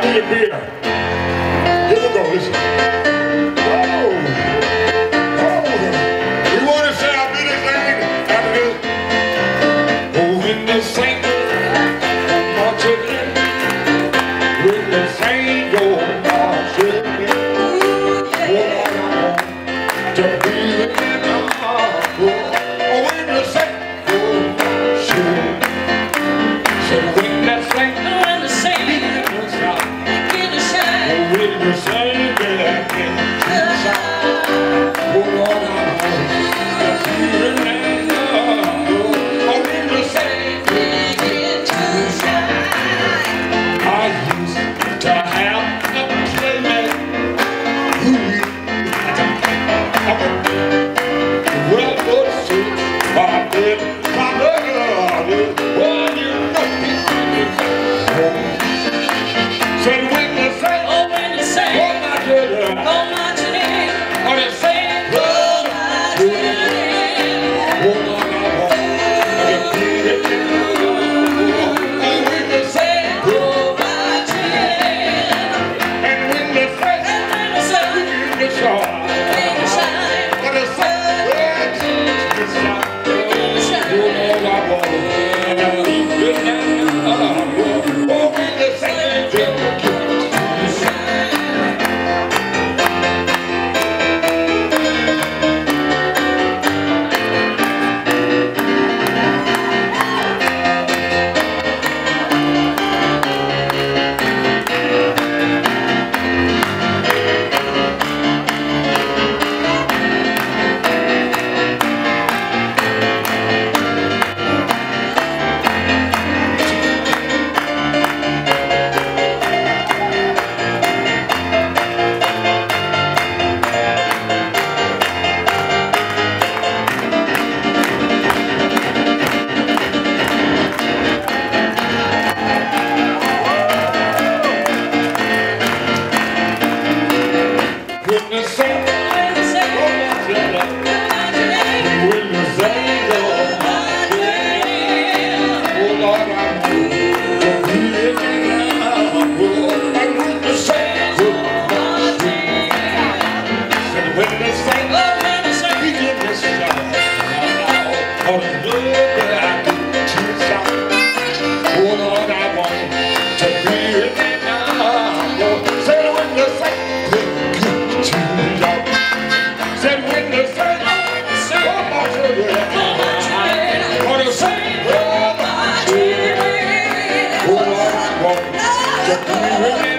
me a beer. Here we go, listen. Oh, we want to say our business thing after this. Oh, when the saint marches in, when the saint marches in, what I want to be in my heart. Oh, when the saint marches in, so when the saint Oh,